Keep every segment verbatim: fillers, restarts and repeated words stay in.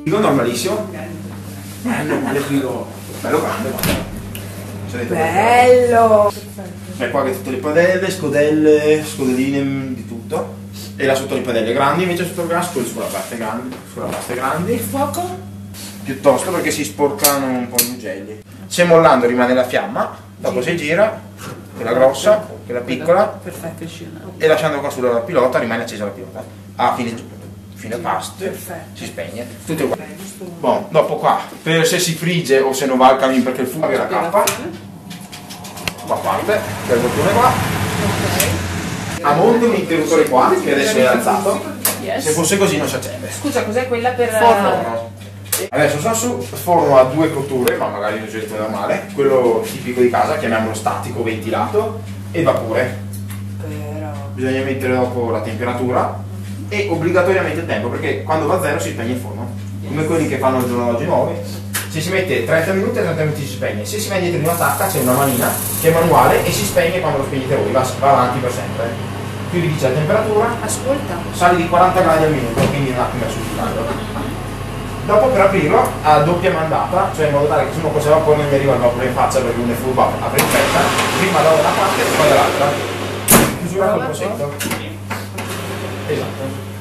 Frigo normalissimo. Eh, normale frigo. Bello grande, guarda. Bello! E qua che tutte le padelle, scodelle, scodelline, di tutto. E là sotto le padelle grandi, invece sotto il gas, quello sulla parte grandi. Sulla parte grandi. Il fuoco? Piuttosto perché si sporcano un po' gli ugelli. Se mollando rimane la fiamma, dopo si gira, quella grossa, quella piccola. Perfetto. E lasciando qua sulla pilota rimane accesa la pilota. A fine, fine pasto si spegne. Tutto uguale. Bon, dopo qua, per se si frigge o se non va al camino perché il fuoco è la cappa. Qua parte, per il bottone qua. A monte un interruttore qua, che adesso è alzato. Yes. Se fosse così non si accende. Scusa, cos'è quella per... Forno. Adesso sono su, forno a due cotture, ma magari non c'è il normale. Quello tipico di casa, chiamiamolo statico, ventilato, e vapore. Però... Bisogna mettere dopo la temperatura e obbligatoriamente il tempo, perché quando va a zero si spegne il forno. Come quelli che fanno il giorno d'oggi nuovi. Se si mette trenta minuti e trenta minuti si spegne. Se si mette dietro di una tacca c'è una manina che è manuale e si spegne quando lo spegnete voi, va, va avanti per sempre. Qui vi dice la temperatura. Ascolta. Sale di quaranta gradi al minuto, quindi un attimo è sul Dopo per aprirlo a doppia mandata, cioè in modo tale che se uno cosa vapore non mi arriva il vapore in faccia perché uno è furbo, apre in fretta, prima da una parte e poi dall'altra. Chiusura col posetto. Esatto.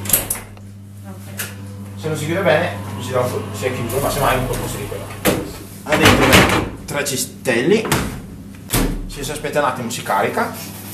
Se non si chiude bene, si, dà un, si è chiuso, ma semmai un po' posto di quello. Ha dentro tre cistelli, se si aspetta un attimo si carica.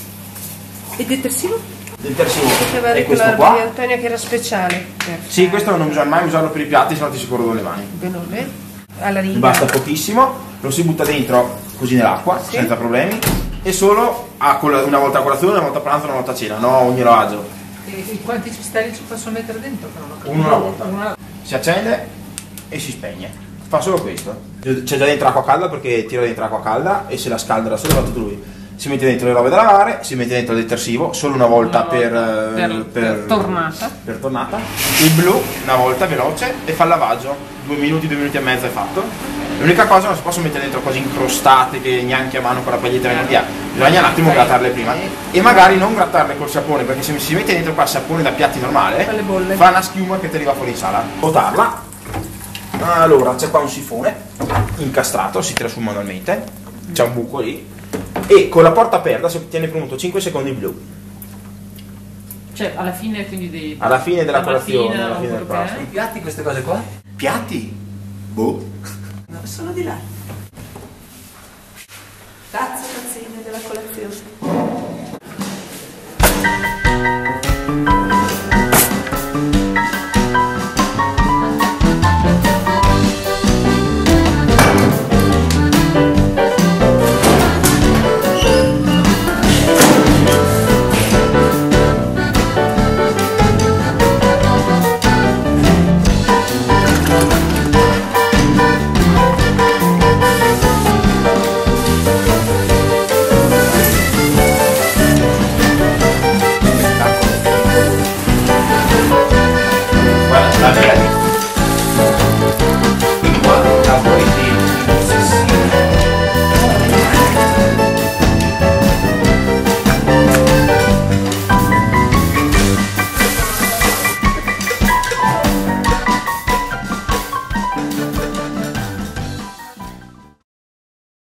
Il detersivo? Il detersivo è questo qua? qua. Antonia che era speciale. Sì, questo non bisogna mai usarlo per i piatti, se no ti si corrodono le mani. Benone. Alla riga. Basta pochissimo, lo si butta dentro così nell'acqua, sì, senza problemi. E solo a una volta a colazione, una volta a pranzo, una volta a cena, no ogni raggio. E quanti cistelli ci posso mettere dentro? Uno alla volta. Una... Si accende e si spegne. Fa solo questo. C'è già dentro acqua calda perché tira dentro acqua calda e se la scalda da solo va tutto lui. Si mette dentro le robe da lavare, si mette dentro il detersivo solo una volta, una volta per, per, per, per, tornata. per tornata. Il blu una volta veloce e fa il lavaggio. Due minuti, due minuti e mezzo è fatto. L'unica cosa, non si possono mettere dentro cose incrostate che neanche a mano con la paglietta vengono via. Bisogna un attimo grattarle prima. E magari non grattarle col sapone, perché se si mette dentro qua il sapone da piatti normale, fa una schiuma che ti arriva fuori in sala. Potarla. Allora, c'è qua un sifone incastrato, si tira su manualmente. C'è un buco lì. E con la porta aperta si ottiene premuto cinque secondi blu. Cioè alla fine quindi dei... Alla fine della colazione, alla fine del pasto. I piatti queste cose qua? Piatti? Boh. No, sono di là. Tazze, tazzine della colazione.